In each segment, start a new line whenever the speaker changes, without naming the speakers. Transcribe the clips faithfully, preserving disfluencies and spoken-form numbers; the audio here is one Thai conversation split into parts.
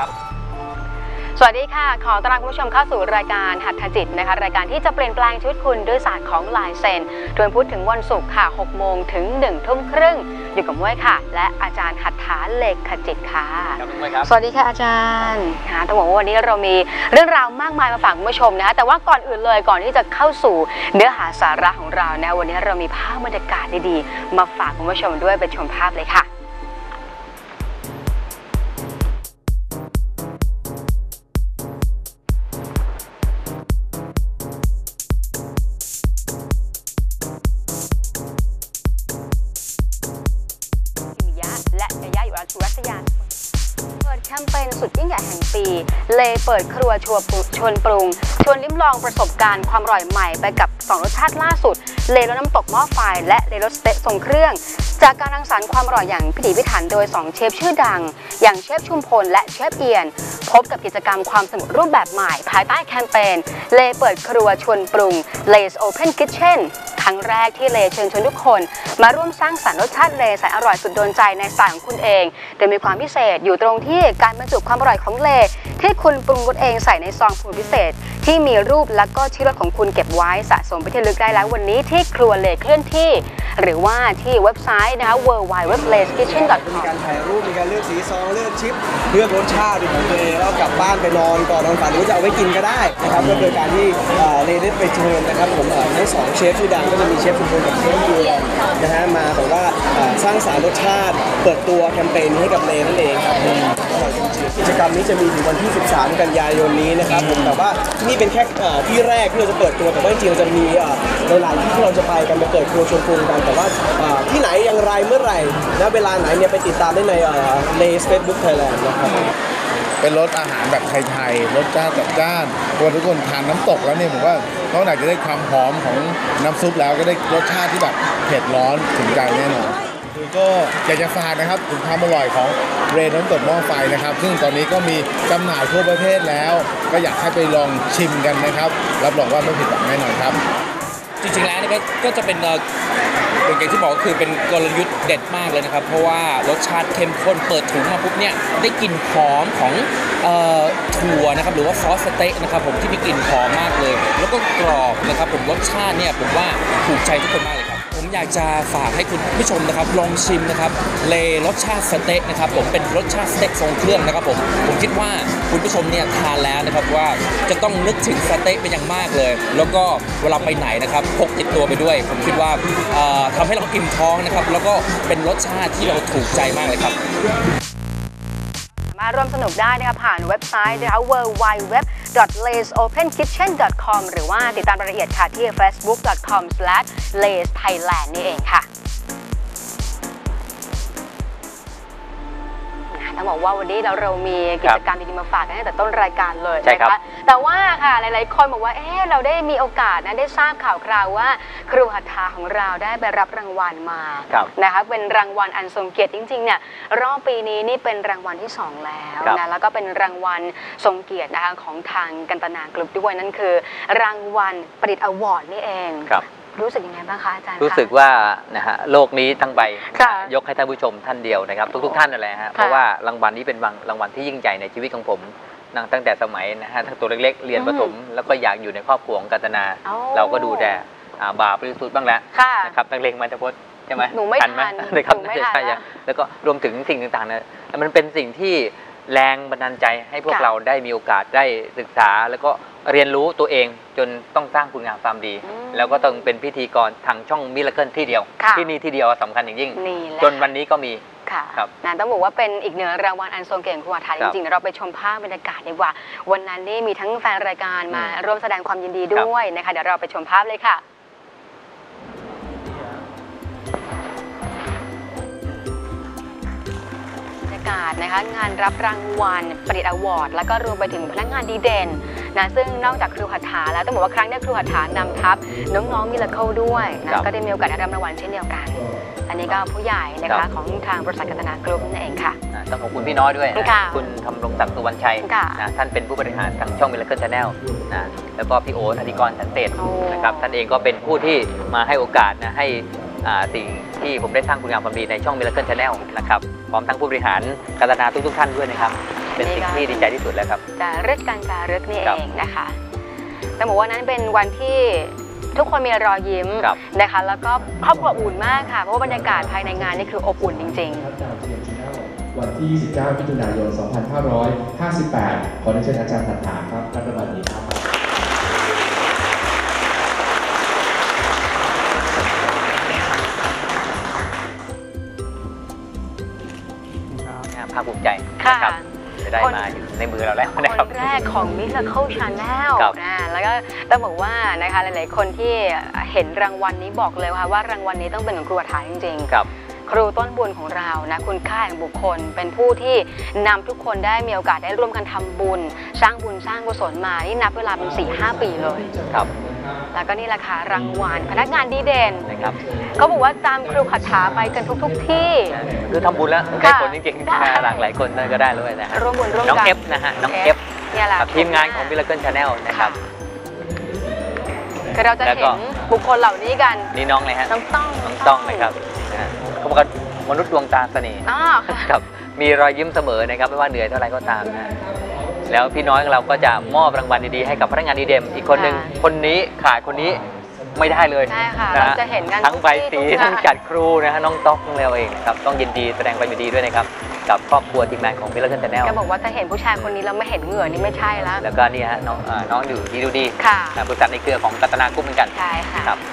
ครับ
สวัสดีค่ะขอต้อนรับคุณผู้ชมเข้าสู่รายการหัตถจิตนะคะรายการที่จะเปลี่ยนแปลงชีวิตคุณด้วยศาสตร์ของลายเซ็นโดยพูดถึงวันศุกร์ค่ะหกโมงถึงหนึ่งทุ่มครึ่งอยู่กับม้วยค่ะและอาจารย์หัตถาเลขขจิตค่ะ
ครับม้วยครับ
สวัสดีค่ะอาจารย์ค่ะต้องบอกว่าวันนี้เรามีเรื่องราวมากมายมาฝากคุณผู้ชมนะคะแต่ว่าก่อนอื่นเลยก่อนที่จะเข้าสู่เนื้อหาสาระของเรานะวันนี้เรามีภาพบรรยากาศดีๆมาฝากคุณผู้ชมด้วยไปชมภาพเลยค่ะสุรัตยาเปิดแคมเปญสุดยิ่งใหญ่แห่งปีเลเปิดครัวชวนปรุงชวนลิ้มลองประสบการณ์ความอร่อยใหม่ไปกับสองรสชาติล่าสุดเลรสน้ำตกหม้อไฟและเลรสสเต๊ะทรงเครื่องจากการรังสรรค์ความอร่อยอย่างพิถีพิถันโดยสองเชฟชื่อดังอย่างเชฟชุมพลและเชฟเอียนพบกับกิจกรรมความสนุกรูปแบบใหม่ภายใต้แคมเปญเลเปิดครัวชวนปรุง Lay's Open Kitchenครั้งแรกที่เลเชิญชวนทุกคนมาร่วมสร้างสรรค์รสชาติเลแสนอร่อยสุดโดนใจในสไตล์ของคุณเองโดยมีความพิเศษอยู่ตรงที่การบรรจุความอร่อยของเลที่คุณปรุงรสเองใส่ในซองสูตรพิเศษที่มีรูปและก็ชื่อรสของคุณเก็บไว้สะสมไปที่ลึกได้แล้ววันนี้ที่ครัวเลเคลื่อนที่หรือว่าที่เว็บไซต์นะคะ ดับเบิลยู ดับเบิลยู ดับเบิลยู ดอท เลส คิทเช่น ดอท คอม
มีการถ่ายรูปมีการเลือกสีซองเลือกชิปเลือกรสชาติของตัวเองแล้วกลับบ้านไปนอนก่อนนอนฝันหรือจะเอาไว้กินก็ได้นะครับก็โดยการที่เลได้ไปเชิญนะครับผมทั้งสองเชฟชื่อดังก็จะมีเชฟชุมพลกับเชฟยูนะฮะมาแบบว่าสร้างสรรค์รสชาติเปิดตัวแคมเปญให้กับเลนั่นเองครับกิจกรรมนี้จะมีถึงวันที่สิบสามกันยายนนี้นะครับผมแต่ว่านี่เป็นแค่ที่แรกที่เราจะเปิดตัวแต่ว่าจริงๆจะมีหลายๆที่ที่เราจะไปกันมาเปิดครัวชวนปรุงกันแต่ว่าที่ไหนอย่างไรเมื่อไหร่และเวลาไหนเนี่ยไปติดตามได้ในเลส Facebook Thailand นะครับ
เป็นรสอาหารแบบไทยๆรสจ้าจัดจ้านตัวทุกคนทานน้ำตกแล้วเนี่ยผมว่านอกจากจะได้ความหอมของน้ำซุปแล้วก็ได้รสชาติที่แบบเผ็ดร้อนถึงใจแน่นอนคือก็อยากจะฝากนะครับถึงความอร่อยของเรนน้ำตกหม้อไฟนะครับซึ่งตอนนี้ก็มีจำหน่ายทั่วประเทศแล้วก็อยากให้ไปลองชิมกันนะครับรับรองว่าไม่ผิดหวังแน่นอนครับ
จริงๆแล้วนี่ก็จะเป็นอย่างที่บอกก็คือเป็นกลยุทธ์เด็ดมากเลยนะครับเพราะว่ารสชาติเข้มข้นเปิดถุงมาปุ๊บเนี่ยได้กลิ่นหอมของถั่วนะครับหรือว่าซอสสเต๊ะนะครับผมที่มีกลิ่นหอมมากเลยแล้วก็กรอบนะครับผมรสชาติเนี่ยผมว่าถูกใจทุกคนมากเลยครับผมอยากจะฝากให้คุณผู้ชมนะครับลองชิมนะครับเลรสชาติสเต๊ะนะครับผมเป็นรสชาติสเต๊ะทรงเครื่องนะครับผมผมคิดว่าคุณผู้ชมเนี่ยทานแล้วนะครับว่าจะต้องนึกถึงสเต๊ะเป็นอย่างมากเลยแล้วก็เวลาไปไหนนะครับพกติดตัวไปด้วยผมคิดว่าทำให้เราอิ่มท้องนะครับแล้วก็เป็นรสชาติที่เราถูกใจมากเลยครับ
มาร่วมสนุกได้นะคะผ่านเว็บไซต์นะคะ ดับเบิลยู ดับเบิลยู ดับเบิลยู ดอท เลส โอเพน คิทเช่น ดอท คอม หรือว่าติดตามรายละเอียดค่ะที่ เฟซบุ๊ก ดอท คอม สแลช เลส ไทยแลนด์ นี่เองค่ะต้องบอกว่าวันนี้เราเรามีกิจกรรมดีๆมาฝากกันตั้งแต่ต้นรายการเลยนะคะแต่ว่าค่ะหลายๆคนบอกว่าเอ๊ะเราได้มีโอกาสนะได้ทราบข่าวคราวว่าครูหัตถาของเราได้ไปรับรางวัลมานะคะเป็นรางวัลอันทรงเกียรติจริงๆเนี่ยรอบปีนี้นี่เป็นรางวัลที่สองแล้วนะแล้วก็เป็นรางวัลทรงเกียรตินะคะของทางกันตนากรุ๊ปด้วยนั่นคือรางวัลประดิษฐ์อวอร์ดนี่เองรู้สึกยังไงบ้างคะอาจารย์
รู้สึกว่านะฮะโลกนี้ทั้งใบยกให้ท่านผู้ชมท่านเดียวนะครับทุกๆท่านนั่นแหละฮะเพราะว่ารางวัลนี้เป็นรางวัลที่ยิ่งใหญ่ในชีวิตของผมตั้งแต่สมัยนะฮะทั้งตัวเล็กๆเรียนประถมแล้วก็อยากอยู่ในครอบครัวของกันตนาเราก็ดูแต่บาปบริสุทธิ์บ้างแล้วนะครับนักเลงมันจะพจน์ใช่ไหม
หนูไม่ทัน
นะครับใช่แล้วก็รวมถึงสิ่งต่างๆนะมันเป็นสิ่งที่แรงบันดาลใจให้พวกเราได้มีโอกาสได้ศึกษาแล้วก็เรียนรู้ตัวเองจนต้องสร้างคุณงามความดีแล้วก็ต้องเป็นพิธีกรทางช่องมิราเคิลที่เดียวที่นี่ที่เดียวสำคัญอย่างยิ่งจนวันนี้ก็มี
ค่ะนั่นต้องบอกว่าเป็นอีกหนึ่งรางวัลอันทรงเกียรติของครูหัตถาจริงๆเราไปชมภาพบรรยากาศดีกว่าวันนั้นนี่มีทั้งแฟนรายการมาร่วมแสดงความยินดีด้วยนะคะเดี๋ยวเราไปชมภาพเลยค่ะนะคะงานรับรางวัลประดิษฐ์อวอร์ดแล้วก็รวมไปถึงพนักงานดีเด่นนะซึ่งนอกจากครูหัตถาแล้วต้องบอกว่าครั้งนี้ครูหัตถานำทัพน้องๆมิราเคิลด้วยนะก็ได้มีโอกาสได้รับรางวัลเช่นเดียวกันอันนี้ก็ผู้ใหญ่นะคะของทางบริษัทกันตนากรุ๊ปนั่นเองค่ะ
ต้องขอบคุณพี่น้อยด้วยนะคุณทำรงศักดิ์สุวรรณชัยนะท่านเป็นผู้บริหารทางช่องมิราเคิลชาแนลนะแล้วก็พี่โอ๊ตอธิกรสันเตศนะครับท่านเองก็เป็นผู้ที่มาให้โอกาสนะให้สิ่งที่ผมได้สร้างคุณงามความดีในช่องมิราเคิลชาแนลนะครับพร้อมทั้งผู้บริหารกันตนาทุกๆท่านด้วยนะครับเป็นสิ่งที่ดีใจที่สุดแล้วครับ
จารึกการจารึกนี่
ครับ
เองนะคะแต่บอกว่านั้นเป็นวันที่ทุกคนมีรอยยิ้ม
ครับ
นะคะแล้วก็ครอบครัวอุ่นมากค่ะเพราะว่าบรรยากาศภายในงานนี่คืออบอุ่นจริง
วันที่ ยี่สิบเก้า มิถุนายน สองพันห้าร้อยห้าสิบแปด ขอเรียนเชิญอาจารย์ถัดถามครับรับรางวัลนี้ครับ
ภาคภูมิใจ
ค่ะ
นะครับจะได้
คน
มาอยู่ในมือเราแล้ว
ๆ
นะ
ค
ครับ
นแรกของ Miracle Channel
ครับ
นะแล้วก็ต้องบอกว่านะคะหลายๆคนที่เห็นรางวัลนี้บอกเลยค่ะว่ารางวัลนี้ต้องเป็นของครูอาถรรพ์จริงๆ
ครับ
ครูต้นบุญของเรานะคุณค่าแห่งบุคคล เป็นผู้ที่นำทุกคนได้มีโอกาสได้ร่วมกันทำบุญ สร้างบุญสร้างกุศลมานี่นับเวลาเป็น สี่ห้า ปีเลย
ครับ
แล้วก็นี่แหละค่ะรางวัลพนักงานดีเด่น
นะครับ
เขาบอกว่าตามครูคาถาไปกันทุกๆที่
คือทำบุญแล้วได้
ค่ะ
ผลจริงๆ
ได้
นะหลากหลายคนก็ได้ด้วยนะฮะ
ร่วมบุญร่วม
น้อง
กัน
เอฟนะฮะน้องเอฟ
เนี่ยแหละ
กับทีมงานของ Miracle Channel นะครับ
คือเราจะ
แล้ว
เห็
ก็
นบุคคลเหล่านี้กัน
นี่น้องเลยฮะ
น้องต้อง
น้องต้องนะครับนะฮะเขาบอกว่ามนุษย์ดวงตาเสน่ห์
อ๋อค่ะ
ครับมีรอยยิ้มเสมอนะครับไม่ว่าเหนื่อยเท่าไรก็ตามนะแล้วพี่น้อยของเราก็จะมอบรางวัลดีๆให้กับพนักงานดีเด่นอีกคนหนึ่ง
ค่ะ
คนนี้ขาดคนนี้ไม่ได้เลย
ใช่ค่ะ
นฮ
เราจะเห็นกัน
ทั้งใบ
ทุก
สี
ที่ทุกงาน
ทั้งจัดครูนะฮะน้องต๊อกของเราเองนะครับต้องยินดีแสดงความยินดีด้วยนะครับกับครอบครัวทีมงานของ Miracle Channel
แกบอกว่าถ้าเห็นผู้ชายคนนี้แล้วไม่เห็นเหงื่อนี่ไม่ใช่แล้ว
แล้วก็นี่ฮะน้องอ่าน้องอยู่ดีดูดี
ค่ะ
บริษัทในเครือของกัตนากรุ๊ปเหมือนกัน
ใช่ค่ะ
ครับ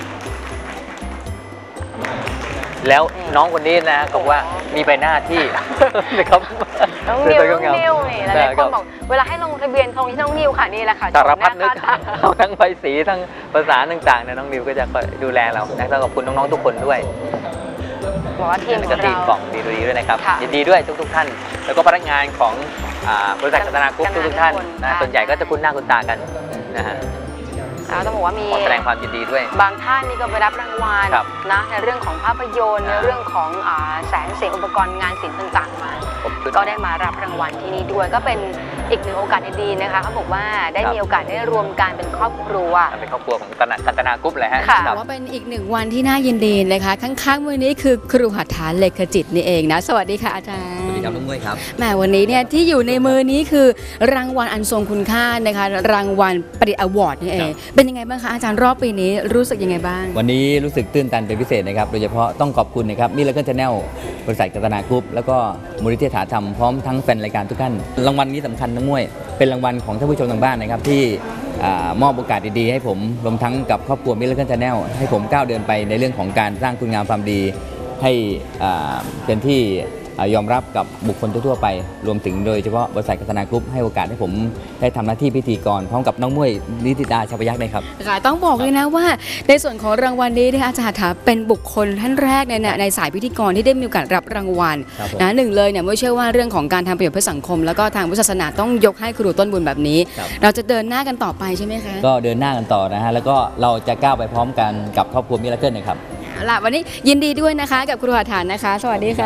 แล้วน้องคนนี้นะก็ว่ามีใบหน้าที่ นะครับ
น้องนิวน้องนิวนี่หลายๆคน
รับ
บอกเวลาให้ลงทะเบียนตรงที่น้องนิวค่ะนี่แหละค่ะ
สารพัดนึก
ชมหาค่าตา
ทั้งใบสีทั้งภาษาต่างๆเนี่ยน้องนิวก็จะคอยดูแลเรานะแล้วขอบคุณน้องๆทุกคนด้วย
บอกว่าทีม
แล้ว
ข
ก็
อง
ทีม
เรา
ของดีดีด้วยนะครับ
ค่ะ
ยินดีด้วยทุกๆท่าน แล้วก็พนักงานของอ่าบริษัทกัตนากรุ๊ปทุกๆท่านนะ
ค่ะ
ส่วนใหญ่ก็จะคุ้นหน้าคุ้นตากันนะฮะ
แล้วต้องบอกว่ามี
ขอแสดงความยินดีด้วย
บางท่านนี่ก็ไปรับรางวัล
ครับ
นะในเรื่องของภาพยนตร์ใน
อ่า
เรื่องของอ่าแสงเสียงอุปกรณ์งานศิลป์ต่างๆมา
ขอบคุณ
ก็ได้มารับรางวัลที่นี่ด้วยก็เป็นอีกหนึ่งโอกาสดีๆนะคะเขาบอกว่าได้
ครับ
มีโอกาสได้รวมกันเป็นครอบครัว
เป็นครอบครัวของกัตนากัตนากรุ๊ปเลยฮะ
ค่ะ
ครับ
ว่าเป็นอีกหนึ่งวันที่น่ายินดีนะคะข้างๆมือนี้คือครูหัตถาเลขจิตนี่เองนะสวัสดีค่ะอาจารย์
สวัสดีครับน้องมุ้ยครับ
แหมวันนี้เนี่ยที่อยู่ในมือนี้คือรางวัลอันทรงคุณค่านะคะรางวัลประดิษฐ์อวอร์ดนี่เอง
ครับ
เป็นยังไงบ้างคะอาจารย์รอบปีนี้รู้สึกยังไงบ้าง
วันนี้รู้สึกตื้นตันเป็นพิเศษนะครับ โดยเฉพาะต้องขอบคุณนะครับมิลเลอร์แชนแนลบริษัทกัตนากรุ๊ปแล้วก็มูลนิธิถาธรรมพร้อมทั้งแฟนรายการทุกท่านรางวัลนี้สำคัญน้องมุ้ยเป็นรางวัลของท่านผู้ชมทางบ้านนะครับที่อามอบโอกาสดีๆให้ผมรวมทั้งกับครอบครัวมิลเลอร์แชนแนลให้ผมก้าวเดินไปในเรื่องของการสร้างคุณงามความดีให้อ่าเป็นที่อ่ายอมรับกับบุคคลทั่วๆไป รวมถึงโดยเฉพาะบริษัทกัตนากรุ๊ปให้โอกาสให้ผมได้ทำหน้าที่พิธีกรพร้อมกับน้องมุ้ยนิติตาชาพยักษ์เลยครับ
ค่ะต้องบอกเลยนะว่าในส่วนของรางวัลนี้นะคะอาจารย์ถาเป็นบุคคลท่านแรกในในในสายพิธีกรที่ได้มีโอกาสรับรางวัล
ครับผม
นะหนึ่งเลยเนี่ยไม่เชื่อว่าเรื่องของการทำประโยชน์เพื่อสังคม แล้วก็ทางพุทธศาสนาต้องยกให้ครูต้นบุญแบบนี้
ครับ
เราจะเดินหน้ากันต่อไปใช่ไหมคะ
ก็เดินหน้ากันต่อนะฮะแล้วก็เราจะก้าวไปพร้อมกันกับครอบครัวมิราเคิลนะครับ
เอาล่ะวันนี้ยินดีด้วยนะคะกับครูหัตถานะคะ สวัสดีค่ะ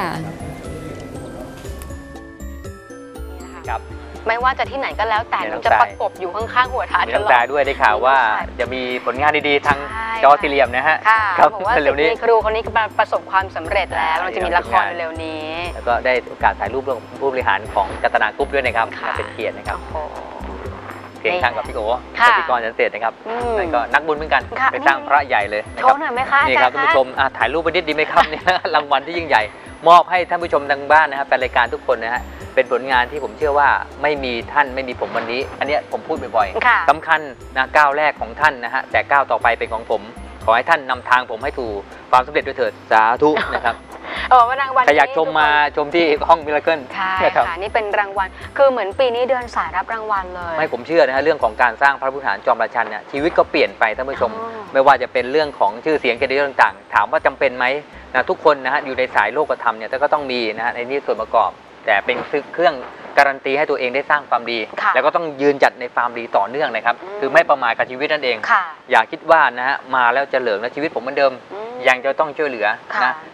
ครับ
ไม่ว่าจะที่ไหนก็แล้วแต่
เดี๋ยว
มันจะ
น้อง
ป
สาย
ระกบอยู่ข้างๆหัวท้าย
มี
ต
น้อง
ลอ
ตา
ด
ด้วยได้ข่าวว่า
ใช่
จะมีผลงานดีๆทาง
ใช่
จอสี่เหลี่ยมนะฮะ
ค่ะ
ครับ
บอกว่า
เร็วนี้
สิบปีครูคนนี้ก็ประสบความสำเร็จแล้วเราจะมีละครเร็วๆนี้
แล้วก็ได้โอกาสถ่ายรูปร่วมผู้บริหารของกัตนากรุ๊ปด้วยนะครับ
ค่ะ
เป็นเกียรตินะครับ
โอ้โห
เพียงข้างกับพี่โอ๋
ค่ะ
พิธีกรชันเศษนะครับ
อืม
แล้วก็นักบุญเหมือนกัน
ค่ะ
ไปสร้างพระใหญ่เลยนะ
โช
ครับ
ว์หน่อยไหมคะ
นี่
อา
ค
จา
รั
ร
บ
ย์
ท่าน
คะ
ผู้ชมอ่ะถ่ายรูปไปนิดดีไหมครับเนี่ย รางวัลที่ยิ่งใหญ่ มอบให้ท่านผู้ชมทางบ้านนะครับแฟนรายการทุกคนนะฮะเป็นผลงานที่ผมเชื่อว่าไม่มีท่านไม่มีผมวันนี้ อันเนี้ยผมพูดบ่อย
ค่ะ
ๆสำคัญนะก้าวแรกของท่านนะฮะแต่ก้าวต่อไปเป็นของผม ขอให้ท่านนำทางผมให้ถูกความสำเร็จด้วยเถิดสาธุนะครับ
เออว่ารางวัล
ใครอยากชมมา
ทุกคน
ชมที่ห้องมิราเคิล
ใช่
นะครับ
ค่ะนี่เป็นรางวัลคือเหมือนปีนี้เดินสายรับรางวัลเลย
ไม่ผมเชื่อนะฮะเรื่องของการสร้างพระพุทธฐานจอมราชันเนี่ยชีวิตก็เปลี่ยนไปท่านผู้ชม
อ๋อ
ไม่ว่าจะเป็นเรื่องของชื่อเสียงเกียรติยศต่างๆ ถามว่าจำเป็นไหมนะทุกคนนะฮะอยู่ในสายโลกธรรมเนี่ยก็ต้องมีนะฮะในนี้ส่วนประกอบ แต่เป็นเครื่องการันตีให้ตัวเองได้สร้างความดี
ค่ะ
แล้วก็ต้องยืนจัดในความดีต่อเนื่องนะครับ
อืม
คือไม่ประมาทกับชีวิตนั่นเอง
ค่ะ
อย่าคิดว่านะฮะมาแล้วจะเหลิงนะชีวิตผมเหมือนเดิม
อืม
ยังจะต้องช่วยเหลือ
ค่ะ
นะ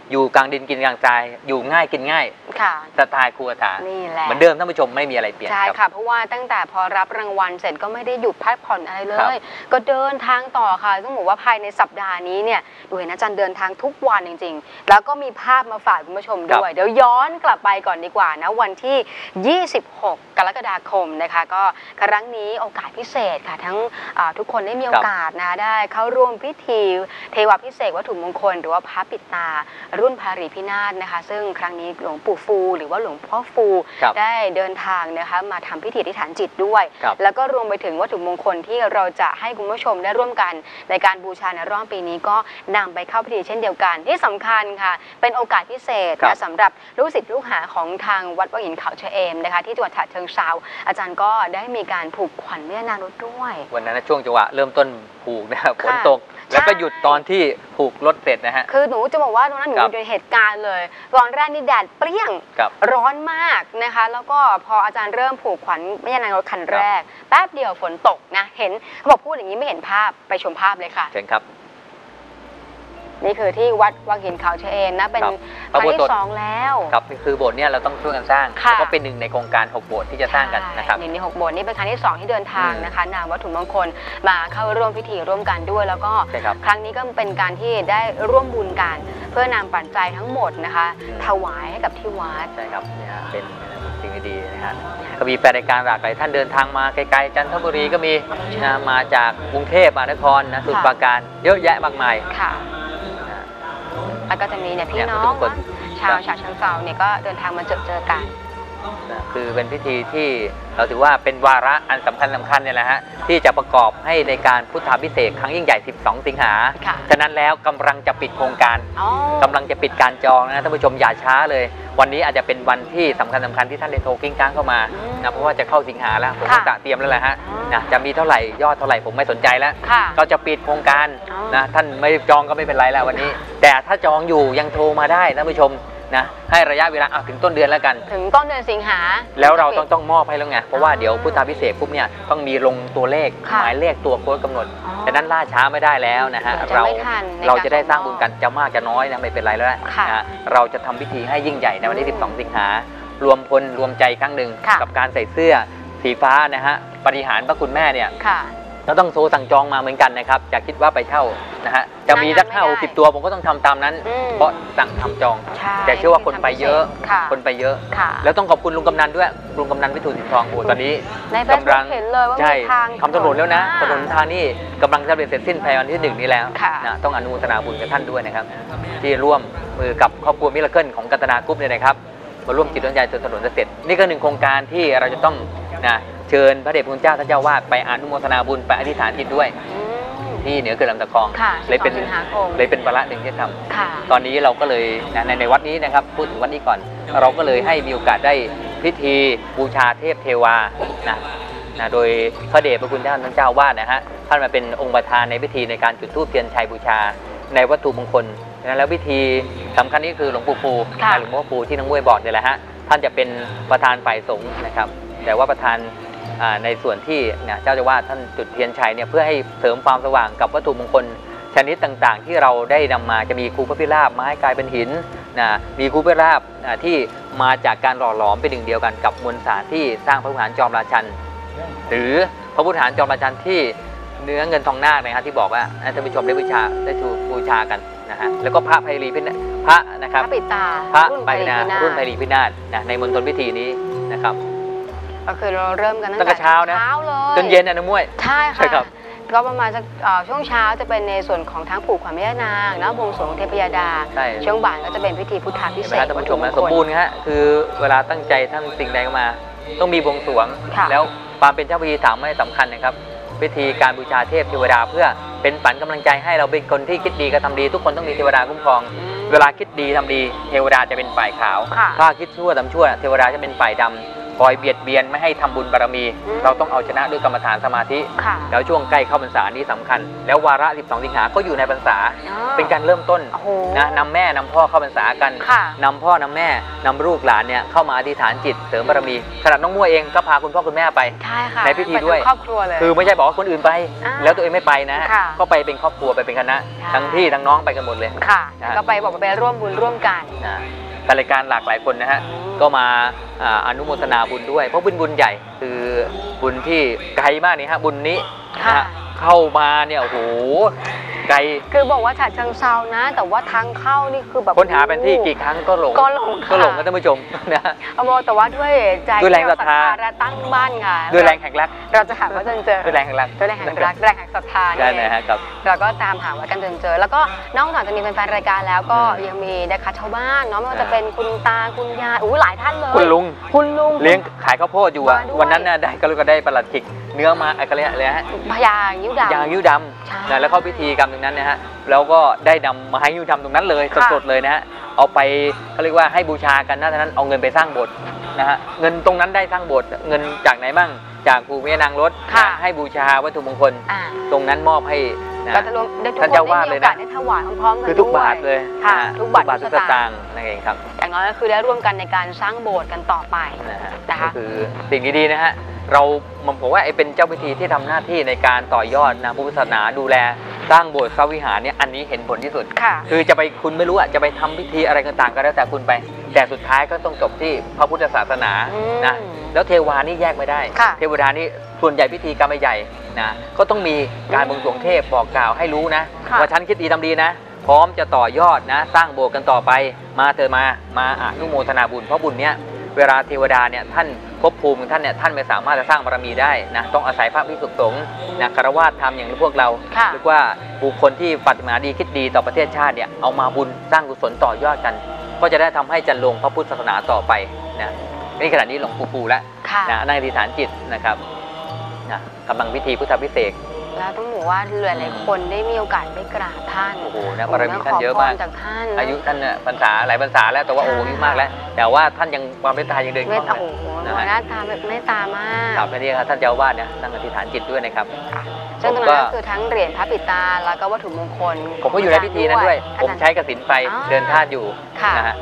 อยู่กลางดินกินกลางทรายอยู่ง่ายกินง่าย
ค่ะ
สไตล์ครูอาถา
นี่แหละ
เหมือนเดิมท่านผู้ชมไม่มีอะไรเปลี่ยน
ใช่ค่ะเพราะว่าตั้งแต่พอรับรางวัลเสร็จก็ไม่ได้หยุดพักผ่อนอะไรเลยก็เดินทางต่อค่ะต้องบอกว่าภายในสัปดาห์นี้เนี่ยดูเห็นอาจารย์เดินทางทุกวันจริงๆแล้วก็มีภาพมาฝากคุณผู้ชมด้วยเดี๋ยวย้อนกลับไปก่อนดีกว่านะวันที่ยี่สิบหกกรกฎาคมนะคะก็ครั้งนี้โอกาสพิเศษค่ะทั้งทุกคนได้มีโอกาสนะได้เข้าร่วมพิธีเทวพิเศษวัตถุมงคลหรือว่าพระปิดตารุ่นภารีพินาศนะคะซึ่งครั้งนี้หลวงปู่ฟูหรือว่าหลวงพ่อฟูได้เดินทางนะคะมาทำพิธีอธิษฐานจิตด้วยแล้วก็รวมไปถึงวัตถุมงคลที่เราจะให้คุณผู้ชมได้ร่วมกันในการบูชาในรอบปีนี้ก็นำไปเข้าพิธีเช่นเดียวกันที่สำคัญค่ะเป็นโอกาสพิเศษนะสำหรับลูกศิษย์ลูกหาของทางวัดวังหินเขาชะเอมนะคะที่จังหวัดฉะเชิงเทราอาจารย์ก็ได้มีการผูกขวัญแม่นางรถด้วย
วันนั้นช่วงจังหวะเริ่มต้นผูกนะครับฝนตกแล้วก็หยุดตอนที่ผูกรถเสร็จนะฮะ
คือหนูจะบอกว่าตรงนั้นหนูอยู่ในเหตุการณ์เลยตอนแรกนี่แดดเปรี้ยงร้อนมากนะคะแล้วก็พออาจารย์เริ่มผูกขวัญแม่นางรถคันแรกแป๊บเดียวฝนตกนะเห็นเขาบอกพูดอย่างนี้ไม่เห็นภาพไปชมภาพเลยค่ะ
เชิญครับ
นี่คือที่วัดวังหินเขาชะเอมนะเป็นครั้งที่สองแล้ว
ครับคือโบสถ์เนี่ยเราต้องช่วยกันสร้างก็เป็นหนึ่งในโครงการหกโบสถ์ที่จะสร้างกันนะครับ
หนึ่งในหกโบสถ์นี่เป็นครั้งที่สองที่เดินทางนะคะนำวัตถุมงคลมาเข้าร่วมพิธีร่วมกันด้วยแล้วก็ครั้งนี้ก็เป็นการที่ได้ร่วมบุญกันเพื่อนำปัจจัยทั้งหมดนะคะถวายให้กับที่วัด
ใช่ครับเนี่ยเป็นสิ่งดีๆนะฮะก็มีแฟนรายการหลากหลายท่านเดินทางมาไกลๆจันทบุรีก็มีมาจากกรุงเทพมหานครนะสมุทรปราการเยอะแยะมากมาย
ค่ะแล้วก็จะมีเนี่ยพี่น้องชาวฉะเชิงเทราเนี่ยก็เดินทางมาเจอเจอกัน
คือเป็นพิธีที่เราถือว่าเป็นวาระอันสำคัญสำคัญเนี่ยแหละฮะที่จะประกอบให้ในการพุทธาภิเษกครั้งยิ่งใหญ่สิบสองสิงหาฉะนั้นแล้วกำลังจะปิดโครงการกำลังจะปิดการจองนะท่านผู้ชมอย่าช้าเลยวันนี้อาจจะเป็นวันที่สำคัญสำคัญที่ท่านได้โทรกิ้งก้างเข้ามานะเพราะว่าจะเข้าสิงหาแล้วผมก็เตรียมแล้วแหละฮะนะจะมีเท่าไหร่ยอดเท่าไหร่ผมไม่สนใจแล้วก็จะปิดโครงการนะท่านไม่จองก็ไม่เป็นไรแล้ววันนี้แต่ถ้าจองอยู่ยังโทรมาได้ท่านผู้ชมนะให้ระยะเวลาถึงต้นเดือนแล้วกัน
ถึงต้นเดือนสิงหา
แล้วเราต้องต้องมอบให้แล้วไงเพราะว่าเดี๋ยวพุทธาภิเษกปุ๊บเนี่ยต้องมีลงตัวเลขหมายเลขตัวโค้ดกำหนดแต่นั้นล่าช้าไม่ได้แล้วนะฮะเราเราจะได้สร้างบุญกันจะมากจะน้อยนะไม่เป็นไรแล้วนะเราจะทำพิธีให้ยิ่งใหญ่ในวันที่สิบสองสิงหารวมพลรวมใจครั้งหนึ่งกับการใส่เสื้อสีฟ้านะฮะปฏิหารพระคุณแม่เนี่ยเราต้องโทรสั่งจองมาเหมือนกันนะครับจะคิดว่าไปเช่านะฮะจะมีสักห้าสิบตัวผมก็ต้องทำตามนั้นเพราะสั่งทำจองแต่เชื่อว่าคนไปเยอะคนไปเยอะแล้วต้องขอบคุณลุงกำนันด้วยลุงกำนันวิทูลสินทองโอ้ตอนนี้
กำลังใช่
ทำถนนแล้วนะถนนทางนี้กำลังจะเสร็จสิ้นภายในวันที่หนึ่งนี้แล้วนะต้องอนุโมทนาบุญกับท่านด้วยนะครับที่ร่วมมือกับครอบครัวมิราเคิลของกัตนากรุ๊ปเนี่ยนะครับมาร่วมจิตวิญญาณจนถนนจะเสร็จนี่ก็หนึ่งโครงการที่เราจะต้องนะเชิญพระเดชพระคุณเจ้าท่านเจ้าวาดไปอนุโมทนาบุญไปอธิษฐานจิตด้วยที่เหนือเขื่อนลำตะคองเลยเป็นเลยเป็นวาระหนึ่งที่ทำตอนนี้เราก็เลยในในวัดนี้นะครับพูดถึงวัดนี้ก่อนเราก็เลยให้มีโอกาสได้พิธีบูชาเทพเทวานะนะโดยพระเดชพระคุณเจ้าท่านเจ้าวาดนะฮะท่านมาเป็นองค์ประธานในพิธีในการจุดธูปเทียนชัยบูชาในวัตถุมงคลแล้วพิธีสำคัญนี้คือหลวงปู่ฟูหลวงพ่อฟูที่น้องมวยบอกเนี่ยแหละฮะท่านจะเป็นประธานฝ่ายสงฆ์นะครับแต่ว่าประธานในส่วนที่เจ้าจะว่าท่านจุดเทียนชัยเนี่ยเพื่อให้เสริมความสว่างกับวัตถุมงคลชนิดต่างๆที่เราได้นำมาจะมีครูพระพิราบไม้กลายเป็นหินนะมีครูพระพิราบที่มาจากการหล่อหลอมเป็นหนึ่งเดียวกันกับมวลสารที่สร้างพระวิหารจอมราชันหรือพระวิหารจอมราชันที่เนื้อเงินทองนาคนะครับที่บอกว่าท่านผู้ชมได้บูชาได้ถูกบูชากันนะฮะแล้วก็พระไพรีพิณาพระนะครับ
พระปิดตา
พระไพรีรุ่นไพรีพินาศนะในมณฑลพิธีนี้นะครับ
ก็คือเราเริ่มกันตั้ง
แต่เช้านะจนเย็นนะน้องมวย
ใช่ค่ะก็ประมาณช่วงเช้าจะเป็นในส่วนของทั้งผูกขวัญแม่นางนะบวงสรวงเทพยดาช่วงบ่ายก็จะเป็นพิธีพุทธาภิเษก
ท่านผู้ชมนะสมบูรณ์ฮะคือเวลาตั้งใจท่านสิ่งใดมาต้องมีบวงสรวงแล้วความเป็นเจ้าพิธีถามไม่สำคัญนะครับพิธีการบูชาเทพเทวดาเพื่อเป็นฝันกำลังใจให้เราเป็นคนที่คิดดีก็ทำดีทุกคนต้องมีเทวดาคุ้มครองเวลาคิดดีทำดีเทวดาจะเป็นฝ่ายขาวถ้าคิดชั่วทำชั่วเทวดาจะเป็นฝ่ายดำคอยเบียดเบียนไม่ให้ทำบุญบารมีเราต้องเอาชนะด้วยกรรมฐานสมาธิแล้วช่วงใกล้เข้าพรรษานี้สำคัญแล้ววาระสิบสองสิงหาก็อยู่ในพรรษาเป็นการเริ่มต้นนะนำแม่นำพ่อเข้าพรรษากันนำพ่อนำแม่นำลูกหลานเนี่ยเข้ามาอธิษฐานจิตเสริมบารมีขนาดน้องมั่วเองก็พาคุณพ่อคุณแม่ไปในพิธีด้วย
ครอบครัวเลย
คือไม่ใช่บอกว่าคนอื่นไปแล้วตัวเองไม่ไปนะก็ไปเป็นครอบครัวไปเป็นคณะทั้งพี่ทั้งน้องไปกันหมดเลย
ค่ะก็ไปบอกไปร่วมบุญร่วมกัน
รายการหลากหลายคนนะฮะก็มาอนุโมทนาบุญด้วยเพราะบุญบุญใหญ่คือบุญที่ไกลมากนี่ฮะบุญนี้เข้ามาเนี่ยโอ้โหไกล
คือบอกว่าฉะเชิงเซานะแต่ว่าทางเข้านี่คือแบบ
ค้นหาเป็นที่กี่ครั้งก็หลง
ก็หลง
ก็หลงกันท่านผู้ชมนะ
เอาโมแต่ว่าด้วยใจ
ด้วยแรงศรัทธา
และตั้งบ้านค่ะ
ด้วยแรงแห่งรัก
เราจะหาว่าจนเจอ
ด้วยแรงแห่งรัก
ด้วยแรงแห่งรักแรงแห่งศรัทธา
ใช่เลยฮะครับ
เราก็ตามหาว่ากันจนเจอแล้วก็นอกจากจะมีแฟนๆรายการแล้วก็ยังมีนะคะชาวบ้านเนาะไม่ว่าจะเป็นคุณตาคุณยายอู้หลายท่านเลย
คุณลุง
คุณลุง
เลี้ยงขายข้าวโพดอยู่อ่ะวันนั้นน่ะได้ก็เลยก็ได้ประหลัดขิกเนื้อมาอะไรเลยฮะ
พญายิ้วดำ
ยางยิ้วดำนะแล้วเข้าพิธีกรรมตรงนั้นนะฮะแล้วก็ได้นำมาให้ยิ้วดำตรงนั้นเลยสดๆเลยนะฮะเอาไปเขาเรียกว่าให้บูชากันนะฉะนั้นเอาเงินไปสร้างโบสถ์นะฮะเงินตรงนั้นได้สร้างโบสถ์เงินจากไหนบ้างจากปู่แม่นางรถให้บูชาวัตถุมงคลตรงนั้นมอบให้ท่านเจ้าวาดเลยนะ
ได้ถวายพร้อมๆกัน
คือทุกบาทเลย
ทุกบาท
ทุกสตางค์นั่นเองครับ
อย่างน้อยก็คือได้ร่วมกันในการสร้างโบสถ์กันต่อไป
นะคะคือสิ่งดีๆนะฮะเราผมว่าไอ้เป็นเจ้าพิธีที่ทำหน้าที่ในการต่อยอดนะพุทธศาสนาดูแลสร้างโบสถ์พระวิหารเนี่ยอันนี้เห็นผลที่สุดคือจะไปคุณไม่รู้อ่ะจะไปทำพิธีอะไรต่างๆก็แล้วแต่คุณไปแต่สุดท้ายก็ต้องจบที่พระพุทธศาสนานะแล้วเทวานี่แยกไม่ได้เทวดานี่ส่วนใหญ่พิธีกรรมใหญ่นะก็ต้องมีการบวงสรวงเทพบอกกล่าวให้รู้นะว่าฉันคิดดีทำดีนะพร้อมจะต่อยอดนะสร้างโบสถ์กันต่อไปมาเธอมามาอนุโมทนาบุญเพราะบุญเนี้ยเวลาเทวดาเนี่ยท่านภพภูมิท่านเนี่ยท่านไม่สามารถจะสร้างบารมีได้นะต้องอาศัยพระภิกษุสงฆ์นะคารวะทำอย่างพวกเราหรือว่าบุคคลที่ปฏิบัติดีคิดดีต่อประเทศชาติเนี่ยเอามาบุญสร้างกุศลต่อยอดกันก็จะได้ทำให้จันลงพระพุทธศาสนาต่อไปนะนี่ขณะนี้หลวงปู่ปู่แล้วนะนั่งอธิษฐานจิตนะครับนะกำลังพิธีพุทธพิเศษ
แล้วต้องบอกว่าหลายๆคนได้มีโอกาสไปกราบท่าน
โอ้โหนะบารมีท่านเยอะมากอายุท่านเนี่ยพรรษาหลายพรรษาแล้วแต่ว่าโอ้อายุมากแล้วแต่ว่าท่านยังความเมตตายังเดินเข้ามา
โอ้โหหน้าตาแบบเมตตามาก
ครับนี่ครับท่านเจ้าวาดเนี่ยนั่งอธิษฐานจิตด้วยนะครับ
ซึ่งตรงนั้นคือทั้งเหรียญพระปิตาแล้วก็วัตถุมงคล
ผมก็อยู่ในพิธีนั้นด้วยผมใช้กฐินไฟเดินธาตุอยู่นะฮะ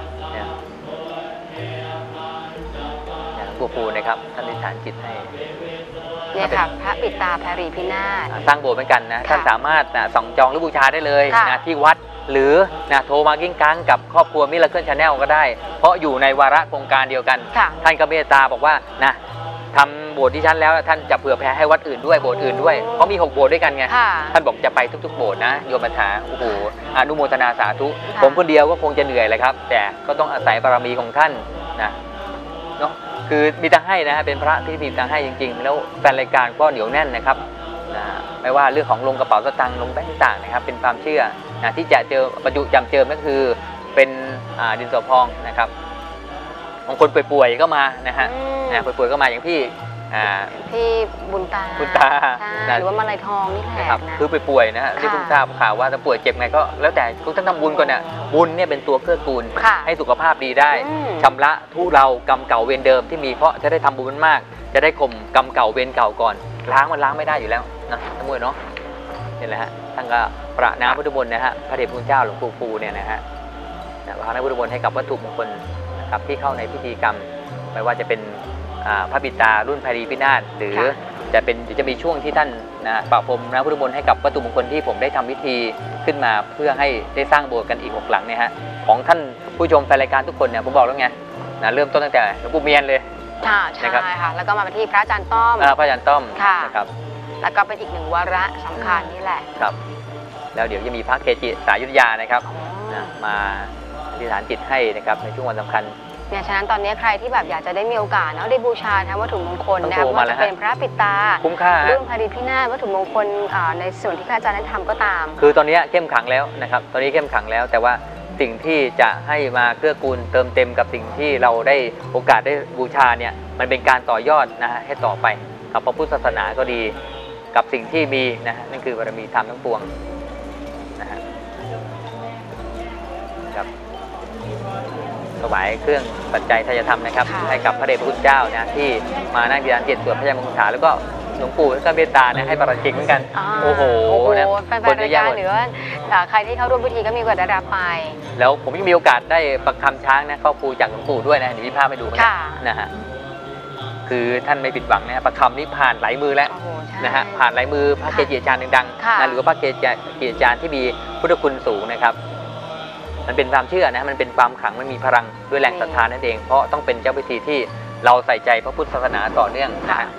ปู่ปู่นะครับท่านอธิษฐานจิตให้
เนี่ยค่ะพระปิตาภรีพินาศ
สร้างโบสถ์เหมือนกันนะท่านสามารถนะส่องจองหรือบูชาได้เลยนะที่วัดหรือนะโทรมากิ้งกังกับครอบครัวมิราเคิลชาแนลก็ได้เพราะอยู่ในวาระโครงการเดียวกันท่านก็เมตตาบอกว่านะทำโบสถ์ที่ชั้นแล้วท่านจะเผื่อแผ่ให้วัดอื่นด้วยโบสถ์อื่นด้วยเพราะมีหกโบสถ์ด้วยกันไงท่านบอกจะไปทุกๆโบสถ์นะโยมถาโอ้โหอนุโมทนาสาธุผมคนเดียวก็คงจะเหนื่อยเลยครับแต่ก็ต้องอาศัยบารมีของท่านนะเนาะคือมีแต่ให้นะฮะเป็นพระที่มีแต่ให้จริงๆแล้วแฟนรายการก็เหนียวแน่นนะครับนะไม่ว่าเรื่องของลงกระเป๋าสตางค์ลงแบงค์ต่างนะครับเป็นความเชื่อนะที่จะเจอบรรจุจำเจิมก็คือเป็นดินสอพองนะครับบางคนป่วยๆก็มานะฮะป่วยๆก็มาอย่างพี่
พี่บุญตา
บุญตา
หรือว่ามาลัยทองนี่แหละนะ
คือป่วยๆนะฮะที่เพิ่งทราบข่าวว่าถ้าป่วยเจ็บไงก็แล้วแต่ทุกท่านทำบุญก่อนเนี่ยบุญเนี่ยเป็นตัวเกื้อกูลให้สุขภาพดีได้ชำระทุเรากรรมเก่าเวรเดิมที่มีเพราะจะได้ทำบุญมากจะได้ข่มกรรมเก่าเวรเก่าก่อนล้างมันล้างไม่ได้อยู่แล้วนะทั้งหมดเนาะนี่แหละฮะท่านก็ประน้ำพุทธมนต์นะฮะพระเดชพระคุณเจ้าหลวงปู่ฟูเนี่ยนะฮะประน้ำพุทธมนต์ให้กับวัตถุมงคลนะครับที่เข้าในพิธีกรรมไม่ว่าจะเป็นพระบิดารุ่นภรีพินาศหรือจะเป็นจะมีช่วงที่ท่านนะประพรมนะพุทธมนต์ให้กับวัตถุมงคลที่ผมได้ทำพิธีขึ้นมาเพื่อให้ได้สร้างโบสถ์กันอีกหกหลังเนี่ยฮะของท่านผู้ชมแฟนรายการทุกคนเนี่ยผมบอกแล้วไงนะเริ่มต้นตั้งแต่หลวงปู่เมียนเลย
ใช่ค่ะแล้วก็มาที่พระอาจารย์ต้อม
พระอาจารย์ต้อมนะครับ
แล้วก็เป็นอีกหนึ่งวาระสำคัญนี่แหละ
ครับแล้วเดี๋ยวจะมีพระเกจิสายยุทธยานะครับมาอธิษฐานจิตให้นะครับในช่วงวันสำคัญ
เนี่ยฉะนั้นตอนนี้ใครที่แบบอยากจะได้มีโอกาสเนาะได้บูชาทั้งวัตถุมงคลนะครับว่าจะเป็นพระปิตา
คุ้มค่า
เรื่องภรีพินาศวัตถุมงคลในส่วนที่พระอาจารย์ได้ทำก็ตาม
คือตอนนี้เข้มขังแล้วนะครับตอนนี้เข้มขังแล้วแต่ว่าสิ่งที่จะให้มาเกื้อกูลเติมเต็มกับสิ่งที่เราได้โอกาสได้บูชาเนี่ยมันเป็นการต่อยอดนะฮะให้ต่อไปกับพระพุทธศาสนาก็ดีกับสิ่งที่มีนะฮะนั่นคือบารมีธรรมทั้งปวงนะฮะครับถวายเครื่องปัจจัยทายธรรมนะครับให้กับพระเดชพระคุณเจ้านะที่มานั่งดีลานเจ็ดสวดพระยามงคลาแล้วก็หลวงปู่ก็เมตตานะให้ประหลัดขิกเหมือนกันโอ้โหนะคนเยอะแยะหมดหรือว่า
ใครที่เข้าร่วมพิธีก็มีโอกาสได้รับไป
แล้วผมยังมีโอกาสได้ประคำช้างนะครอบครูจากหลวงปู่ด้วยนะเดี๋ยวพี่พาไปดูนะฮะคือท่านไม่ผิดหวังนะประคำนี้ผ่านหลายมือแล้วนะฮะผ่านหลายมือพระเกจิอาจารย์ดังๆนะหรือว่าพระเกจิอาจารย์ที่มีพุทธคุณสูงนะครับมันเป็นความเชื่อนะมันเป็นความขลังมันมีพลังด้วยแรงศรัทธานั่นเองเพราะต้องเป็นเจ้าพิธีที่เราใส่ใจพระพุทธศาสนาต่อเนื่องนะฮะ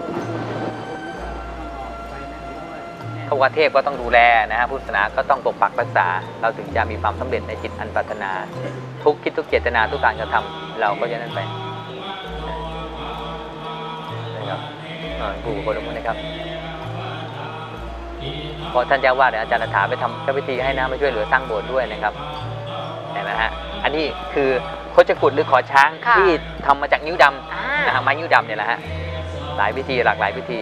พระวเทพก็ต้องดูแลนะฮะพุทธศาสนาก็ต้องปกปักรักษาเราถึงจะมีความสำเร็จในจิตอันปรารถนาทุกคิดทุกเจตนาทุกการกระทำเราก็จะนั่นไปนะครับผู้คนละมุนนะครับพอท่านเจ้าวาดอาจารย์ถาไปทำเจ้าพิธีให้นะมาช่วยเหลือสร้างโบสถ์ด้วยนะครับเห็นไหมฮะอันนี้คือโคจกุฎหรือขอช้างที่ทำมาจากนิ้วดำนะฮะไม้นิ้วดำเนี่ยแหละฮะหลายพิธีหลากหลายพิธี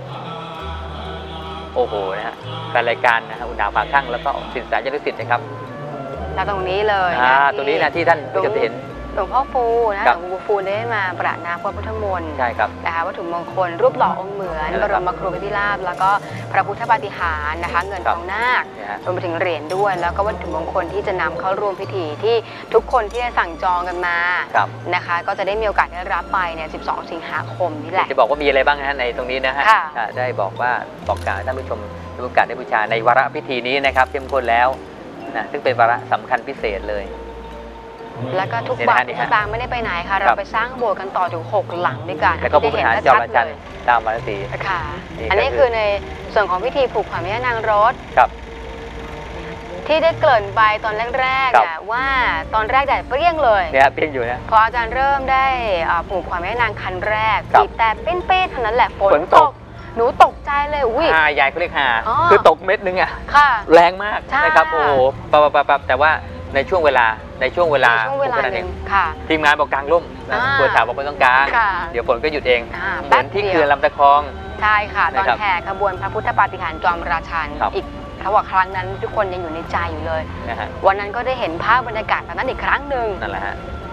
โอ้โหนะฮะการรายการนะฮะอุณาภาคั่งแล้วก็สินสายยศิษย์นะครับ
แล้วตรงนี้เลย
นะตรงนี้นะที่ท่านจะเห็น
หลวงพ่อฟูนะหลวงปู่ฟูได้มาประนามพระพุทธมนต์
ใช่ครับ
นะคะวัตถุมงคลรูปหล่อองค์เหมือนบรมครูปฏิราชแล้วก็พระพุทธปาฏิหาริย์นะคะเงินทองนาครวมไปถึงเหรียญด้วยแล้วก็วัตถุมงคลที่จะนำเข้าร่วมพิธีที่ทุกคนที่ได้สั่งจองกันมานะคะก็จะได้มีโอกาสได้รับไปเนี่ยสิบสองสิงหาคมนี่แหละ
จะบอกว่ามีอะไรบ้างนะในตรงนี้นะฮะได้บอกว่าบอกกล่าวท่านผู้ชมมีโอกาสได้บูชาในวาระพิธีนี้นะครับเข้มข้นแล้วนะซึ่งเป็นวาระสำคัญพิเศษเลย
แล้วก็ทุกบาททุกสตางค์ไม่ได้ไปไหนค่ะเราไปสร้างโบสถ์กันต่อถึงหกหลังด้วยกัน
แล้วก็บูชาเจ้าละจันทร์ตามมาสี
ค่ะอันนี้คือในส่วนของพิธีผูกขวัญแม่นางรถ
ครับ
ที่ได้เกริ่นไปตอนแรกๆว่าตอนแรกแดดเปรี้ยงเลย
เนี่ยเปรี้ยงอยู่นะ
พออาจารย์เริ่มได้ผูกขวัญแม่นางคันแรกบีบแต่ปิ้นเป้เท่านั้นแหละฝนตกหนูตกใจเลยอุ้ย
หาใหญ่เขาเรียกหาคือตกเม็ดนึงอ่ะแรงมากนะครับโอ้โหปั๊บปั๊บปั๊บแต่ว่าในช่วงเวลาในช่วงเวลา
ช่วงเวลาหนึ่ง
ทีมงานบอกกลางร่มตัวสาวบอกไม่ต้องกลางเดี๋ยวฝนก็หยุดเองเหมือนที่เขื่อนลำตะคอง
ใช่ค่ะตอนแห่ขบวนพระพุทธปาฏิหาริย์จอมราชันอีกเขาบอกครั้งนั้นทุกคนยังอยู่ในใจอยู่เลยวันนั้นก็ได้เห็นภาพบรรยากาศแบบนั้นอีกครั้งหนึ่ง
นั่นแหละฮะ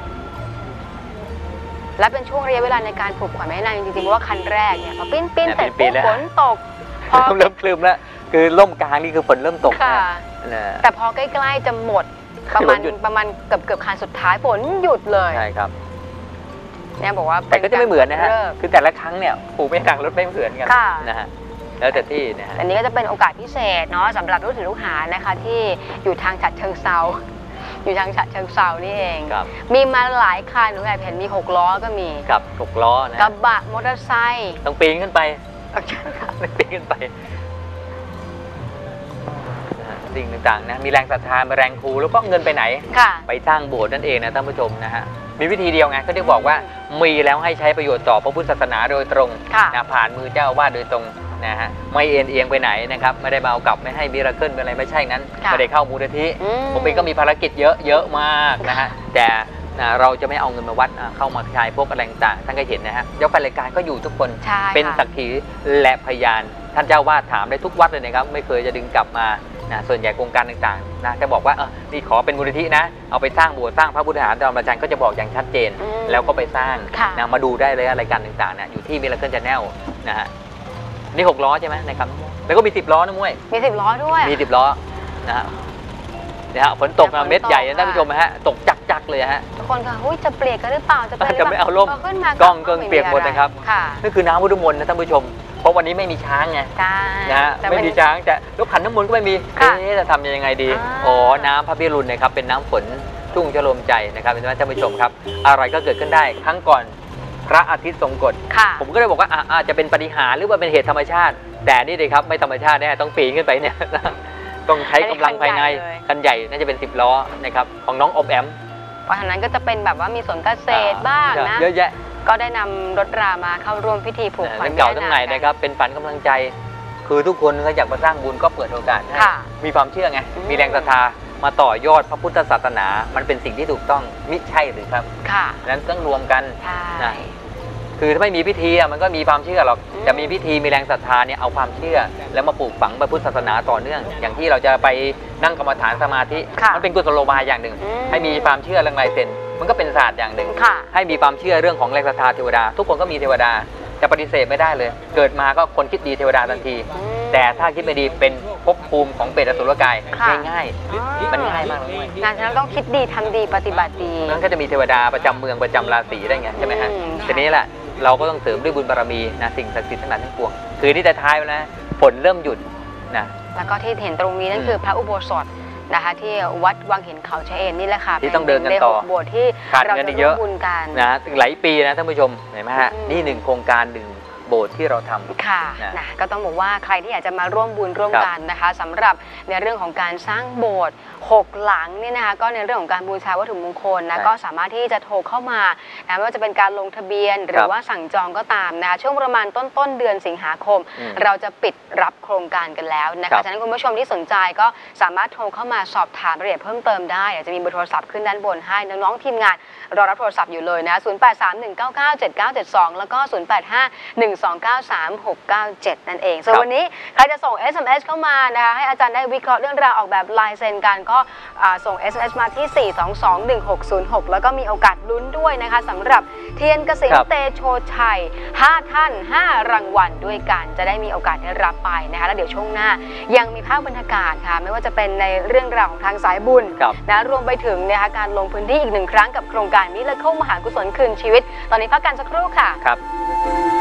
และเป็นช่วงระยะเวลาในการผูกขวัญแม่นางจริงๆว่าคันแรกเนี่ยพอปิ้นปิ้นแต่ฝนตก
พอเริ่มคลึมแล้วคือร่มกลางนี่คือฝนเริ่มตก
แต่พอใกล้ๆจะหมดประมาณประมาณเกือบเกือบคันสุดท้ายฝนหยุดเลย
ใช่ครับ
เนี่ยบอกว่า
แต่ก็จะไม่เหมือนนะฮะคือแต่ละครั้งเนี่ยผูกแม่นางรถไม่เหมือนกันนะฮะแล้วแต่ที่นะฮะ
อันนี้ก็จะเป็นโอกาสพิเศษเนาะสำหรับลูกศิษย์ลูกหานะคะที่อยู่ทางฉะเชิงเทราอยู่ทางฉะเชิงเทรานี่เองมีมาหลายคันหนูแอบเห็นมีหกล้อก็มี
กับหกล้อนะ
กระบะมอเตอร์ไซค์
ต้องปีนขึ้นไปต้องปีนขึ้นไปสิ่งต่างๆนะมีแรงศรัทธามีแรงครูแล้วก็เงินไปไหนไปสร้างโบสถ์นั่นเองนะท่านผู้ชมนะฮะมีวิธีเดียวไงก็ได้บอกว่ามีแล้วให้ใช้ประโยชน์ต่อพระพุทธศาสนาโดยตรงนะผ่านมือเจ้าอาวาสโดยตรงนะฮะไม่เอ็นเอียงไปไหนนะครับไม่ได้มาเอากลับไม่ให้มิราเคิลเป็นอะไรไม่ใช่นั้นไม่ได้เข้ามูลนิธิผมเองก็มีภารกิจเยอะเยอะมากนะฮะแต่เราจะไม่เอาเงินมาวัดเข้ามาใช้พวกอะไรต่างท่านก็เห็นนะฮะยกไปรายการก็อยู่ทุกคนเป็นสักขีและพยานท่านเจ้าวาดถามได้ทุกวัดเลยนะครับไม่เคยจะดึงกลับมานะส่วนใหญ่โครงการต่างๆนะจะบอกว่าเออนี่ขอเป็นมูลนิธินะเอาไปสร้างโบสถ์สร้างพระพุทธวิหารจอมราชันก็จะบอกอย่างชัดเจนแล้วก็ไปสร้างนะมาดูได้เลยรายการต่างๆนะอยู่ที่มิราเคิล Channel นะฮะนี่หกล้อใช่ไหมนะครับแล้วก็มีสิบล้อนะมุ้ย
มีสิบล้อด้วย
มีสิบล้อนะฮะเนี่ยฮะฝนตกเม็ดใหญ่ท่านผู้ชมฮะตกจักๆเลยฮะ
ทุกคนก็หุ้ยจะเปียกกันหรือเปล่าจะ
จะไม่เอาล่มกล้องเกินเปียกหมดนะครับนี่คือน้ำพุทธมนต์นะท่านผู้ชมเพราะวันนี้ไม่มีช้างไงนะฮะไม่มีช้างจะรถขันน้ำมนต์ก็ไม่มีเอ๊ะจะทำยังไงดีอ๋อน้ำพระพิรุณนะครับเป็นน้ำฝนชุ่มฉลมใจนะครับเป็นท่านผู้ชมครับอะไรก็เกิดขึ้นได้ครั้งก่อนพระอาทิตย์ทรงกฎผมก็เลยบอกว่าอาจจะเป็นปาฏิหาริย์หรือว่าเป็นเหตุธรรมชาติแต่นี่เลยครับไม่ธรรมชาติแน่ต้องปีนขึ้นไปเนี่ยต้องใช้กำลังภายในคันใหญ่น่าจะเป็นสิบล้อนะครับของน้องอมแอม
เพราะฉะนั้นก็จะเป็นแบบว่ามีสวนเกษตรบ้างนะ
เยอะแยะ
ก็ได้นำรถรามาเข้าร่วมพิธีผูกขวัญ
ทั้งเก่าทั้งใหม่นะครับเป็นฝันกำลังใจคือทุกคนเขาอยากมาสร้างบุญก็เปิดโอกาสให้มีความเชื่อไงมีแรงศรัทธามาต่อยอดพระพุทธศาสนามันเป็นสิ่งที่ถูกต้องมิใช่หรือครับ
ค่ะ
นั้นต้องรวมกันนะคือถ้าไม่มีพิธีมันก็มีความเชื่อหรอกจะมีพิธีมีแรงศรัทธาเนี่ยเอาความเชื่อแล้วมาปลูกฝังพระพุทธศาสนาต่อเนื่องอย่างที่เราจะไปนั่งกรรมฐานสมาธิมันเป็นกุศโลบายอย่างหนึ่งให้มีความเชื่อเรื่องลายเซ็นมันก็เป็นศาสตร์อย่างหนึ่ง
ค่ะ
ให้มีความเชื่อเรื่องของแรงศรัทธาเทวดา ทุกคนก็มีเทวดาจะปฏิเสธไม่ได้เลย เกิดมาก็คนคิดดีเทวดาทันที แต่ถ้าคิดไม่ดีเป็นภพภูมิของเปรตอสุรกาย
ค่ะ
ง่ายๆมันง่ายมากเลย
ดังนั้นต้องคิดดีทำดีปฏิบัติดี
นั้นก็จะมีเทวดาประจำเมืองประจำราศีได้ไงใช่ไหมฮะ
อืม
ทีนี้แหละเราก็ต้องเสริมด้วยบุญบารมีนะสิ่งศักดิ์สิทธิ์ทั้งหลายทั้งปวงคือที่ท้ายๆนะฝนเริ่มหยุดนะ
แล้วก็ที่เห็นตรงนี้นั่นคือพระอุโบสถนะคะที่วัดวังหินเขาชะเอมนี่แหละค่ะ
ที่ต้องเดินกันต่อ
เป็หกโบสถ์ที่
ขาด
เรา
เงิน
จะ
อีกเย
ร่ว
อะ
มบุญกัน
นะหลายปีนะท่านผู้ชมเห็นไหมฮะ
อืม
นี่หนึ่งโครงการหนึ่งโบสถ์ที่เราทำ
ค่ะ
นะ
นะก็ต้องบอกว่าใครที่อยากจะมาร่วมบุญร่วม
ครับ
กันนะคะสำหรับในเรื่องของการสร้างโบสถ์หกหลังเนี่ยนะคะก็ในเรื่องของการบูชาวัตถุมงคลนะก็สามารถที่จะโทรเข้ามานะไม่ว่าจะเป็นการลงทะเบียนหรือว่าสั่งจองก็ตามนะคะช่วงประมาณต้นต้นเดือนสิงหาคม
อืม
เราจะปิดรับโครงการกันแล้วนะ
ครั
คะ
บ
ฉะนั้นคุณผู้ชมที่สนใจก็สามารถโทรเข้ามาสอบถามรายละเอียดเพิ่มเติมได้เดี๋ยวจะมีเบอร์โทรศัพท์ขึ้นด้านบนให้น้องๆทีมงานรอรับโทรศัพท์อยู่เลยนะศูนย์ แปด สาม หนึ่ง เก้า เก้า เจ็ด เก้า เจ็ด สองแล้วก็ศูนย์ แปด ห้า หนึ่ง สอง เก้า สาม หก เก้า เจ็ดนั่นเองส่วน
ครับ
วันนี้ใครจะส่ง เอส เอ็ม เอส เข้ามานะคะให้อาจารย์ได้วิเคราะห์เรื่องราวออกแบบลายเซ็นกันก็อ่าส่ง เอส เอ็ม เอส มาที่ สี่ สอง สอง หนึ่ง หก ศูนย์ หก แล้วก็มีโอกาสลุ้นด้วยนะคะสำหรับเทียนเกษม
ครับ
เตโชชัยห้าท่านห้ารางวัลด้วยกันจะได้มีโอกาสได้รับไปนะคะแล้วเดี๋ยวช่วงหน้ายังมีภาพบรรยากาศค่ะไม่ว่าจะเป็นในเรื่องราวของทางสายบุญ
ครับ
นะรวมไปถึงนะคะการลงพื้นที่อีกหนึ่งครั้งกับโครงการมิราเคิลมหากุศลคืนชีวิต ตอนนี้พักกันสักครู่ค่ะ
ครับ